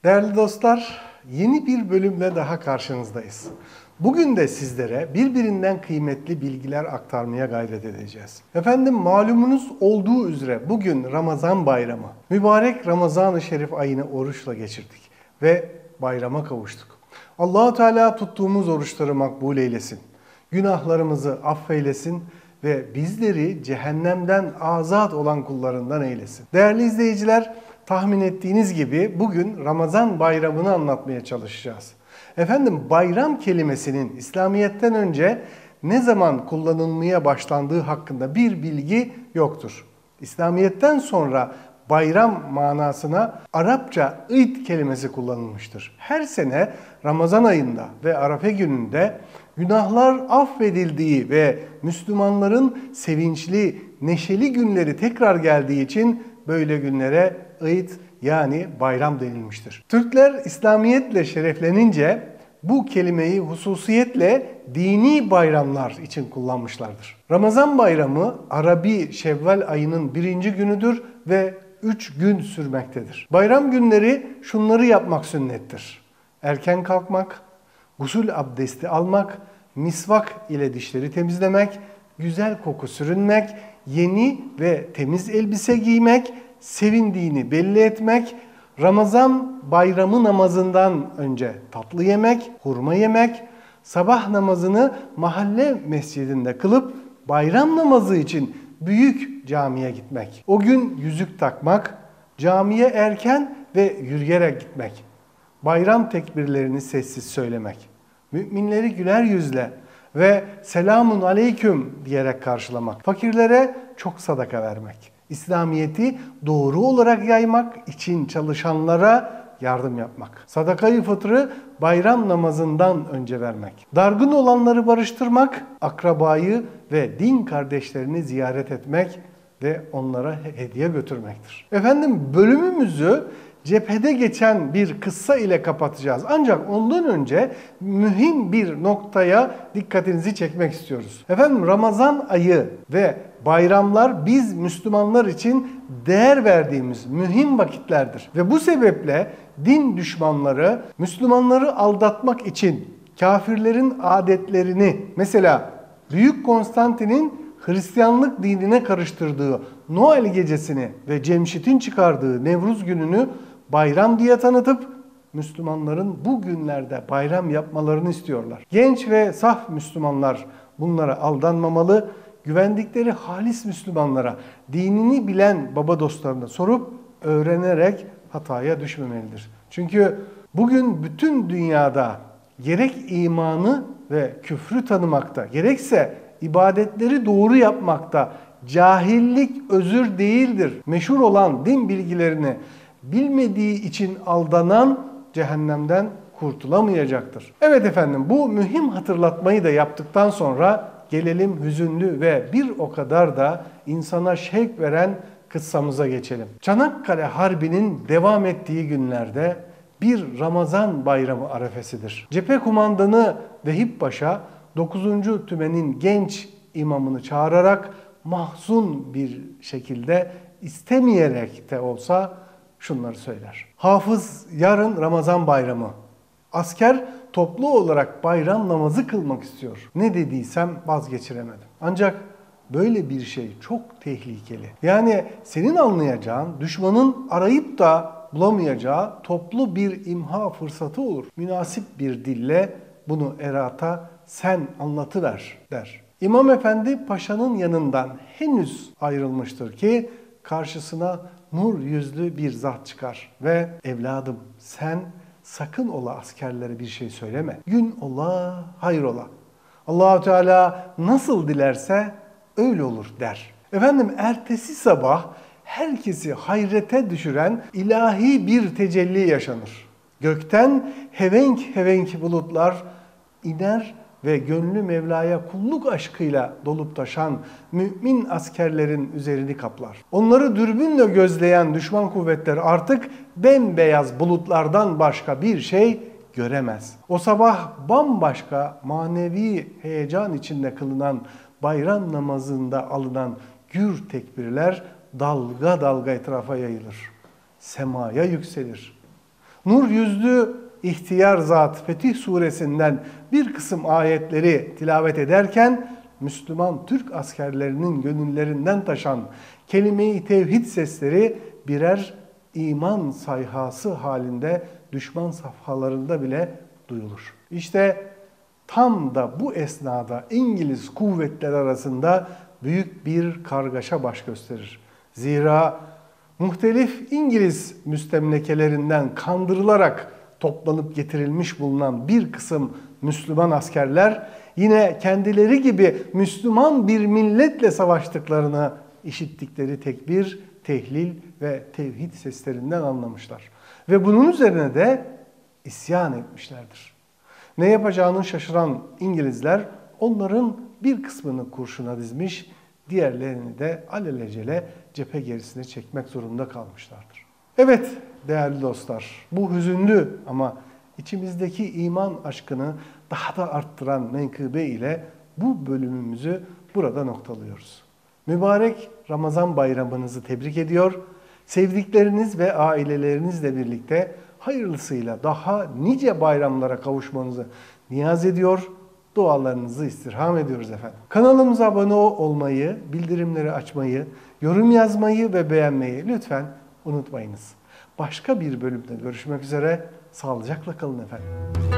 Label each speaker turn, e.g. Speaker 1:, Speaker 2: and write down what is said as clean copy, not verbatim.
Speaker 1: Değerli dostlar, yeni bir bölümle daha karşınızdayız. Bugün de sizlere birbirinden kıymetli bilgiler aktarmaya gayret edeceğiz. Efendim malumunuz olduğu üzere bugün Ramazan bayramı. Mübarek Ramazan-ı Şerif ayını oruçla geçirdik ve bayrama kavuştuk. Allah-u Teala tuttuğumuz oruçları makbul eylesin. Günahlarımızı affeylesin ve bizleri cehennemden azat olan kullarından eylesin. Değerli izleyiciler, tahmin ettiğiniz gibi bugün Ramazan bayramını anlatmaya çalışacağız. Efendim bayram kelimesinin İslamiyet'ten önce ne zaman kullanılmaya başlandığı hakkında bir bilgi yoktur. İslamiyet'ten sonra bayram manasına Arapça id kelimesi kullanılmıştır. Her sene Ramazan ayında ve Arefe gününde günahlar affedildiği ve Müslümanların sevinçli, neşeli günleri tekrar geldiği için böyle günlere id yani bayram denilmiştir. Türkler İslamiyetle şereflenince bu kelimeyi hususiyetle dini bayramlar için kullanmışlardır. Ramazan bayramı Arabi Şevval ayının 1. günüdür ve 3 gün sürmektedir. Bayram günleri şunları yapmak sünnettir: erken kalkmak, gusül abdesti almak, misvak ile dişleri temizlemek, güzel koku sürünmek, yeni ve temiz elbise giymek, sevindiğini belli etmek, Ramazan bayramı namazından önce tatlı yemek, hurma yemek, sabah namazını mahalle mescidinde kılıp bayram namazı için büyük camiye gitmek. O gün yüzük takmak, camiye erken ve yürüyerek gitmek, bayram tekbirlerini sessiz söylemek, müminleri güler yüzle ve selamun aleyküm diyerek karşılamak, fakirlere çok sadaka vermek, İslamiyet'i doğru olarak yaymak için çalışanlara yardım yapmak, sadakayı fıtrı bayram namazından önce vermek, dargın olanları barıştırmak, akrabayı ve din kardeşlerini ziyaret etmek ve onlara hediye götürmektir. Efendim bölümümüzü cephede geçen bir kıssa ile kapatacağız. Ancak ondan önce mühim bir noktaya dikkatinizi çekmek istiyoruz. Efendim Ramazan ayı ve bayramlar biz Müslümanlar için değer verdiğimiz mühim vakitlerdir. Ve bu sebeple din düşmanları Müslümanları aldatmak için kafirlerin adetlerini, mesela Büyük Konstantin'in Hristiyanlık dinine karıştırdığı Noel gecesini ve Cemşit'in çıkardığı Nevruz gününü bayram diye tanıtıp Müslümanların bu günlerde bayram yapmalarını istiyorlar. Genç ve saf Müslümanlar bunlara aldanmamalı, güvendikleri halis Müslümanlara, dinini bilen baba dostlarına sorup öğrenerek hataya düşmemelidir. Çünkü bugün bütün dünyada gerek imanı ve küfrü tanımakta, gerekse ibadetleri doğru yapmakta cahillik özür değildir. Meşhur olan din bilgilerini bilmediği için aldanan cehennemden kurtulamayacaktır. Evet efendim, bu mühim hatırlatmayı da yaptıktan sonra gelelim hüzünlü ve bir o kadar da insana şevk veren kıssamıza geçelim. Çanakkale Harbi'nin devam ettiği günlerde bir Ramazan bayramı arefesidir. Cephe kumandanı Vehip Paşa 9. Tümen'in genç imamını çağırarak mahzun bir şekilde, istemeyerek de olsa şunları söyler: Hafız, yarın Ramazan bayramı. Asker toplu olarak bayram namazı kılmak istiyor. Ne dediysem vazgeçiremedim. Ancak böyle bir şey çok tehlikeli. Yani senin anlayacağın, düşmanın arayıp da bulamayacağı toplu bir imha fırsatı olur. Münasip bir dille bunu erata sen anlatıver der. İmam Efendi paşanın yanından henüz ayrılmıştır ki karşısına nur yüzlü bir zat çıkar ve evladım sen sakın ola askerlere bir şey söyleme. Gün ola, hayır ola. Allah-u Teala nasıl dilerse öyle olur der. Efendim ertesi sabah herkesi hayrete düşüren ilahi bir tecelli yaşanır. Gökten hevenk hevenk bulutlar iner ve gönlü Mevla'ya kulluk aşkıyla dolup taşan mümin askerlerin üzerini kaplar. Onları dürbünle gözleyen düşman kuvvetler artık bembeyaz bulutlardan başka bir şey göremez. O sabah bambaşka manevi heyecan içinde kılınan bayram namazında alınan gür tekbirler dalga dalga etrafa yayılır. Semaya yükselir. Nur yüzlü ihtiyar zat Fetih suresinden bir kısım ayetleri tilavet ederken Müslüman Türk askerlerinin gönüllerinden taşan kelime-i tevhid sesleri birer iman sayhası halinde düşman safhalarında bile duyulur. İşte tam da bu esnada İngiliz kuvvetler arasında büyük bir kargaşa baş gösterir. Zira muhtelif İngiliz müstemlekelerinden kandırılarak toplanıp getirilmiş bulunan bir kısım Müslüman askerler yine kendileri gibi Müslüman bir milletle savaştıklarını işittikleri tekbir, tehlil ve tevhid seslerinden anlamışlar. Ve bunun üzerine de isyan etmişlerdir. Ne yapacağını şaşıran İngilizler onların bir kısmını kurşuna dizmiş, diğerlerini de alelacele cephe gerisine çekmek zorunda kalmışlardır. Evet değerli dostlar, bu hüzünlü ama içimizdeki iman aşkını daha da arttıran menkıbe ile bu bölümümüzü burada noktalıyoruz. Mübarek Ramazan bayramınızı tebrik ediyor, sevdikleriniz ve ailelerinizle birlikte hayırlısıyla daha nice bayramlara kavuşmanızı niyaz ediyor, dualarınızı istirham ediyoruz efendim. Kanalımıza abone olmayı, bildirimleri açmayı, yorum yazmayı ve beğenmeyi lütfen unutmayınız. Başka bir bölümde görüşmek üzere, sağlıcakla kalın efendim.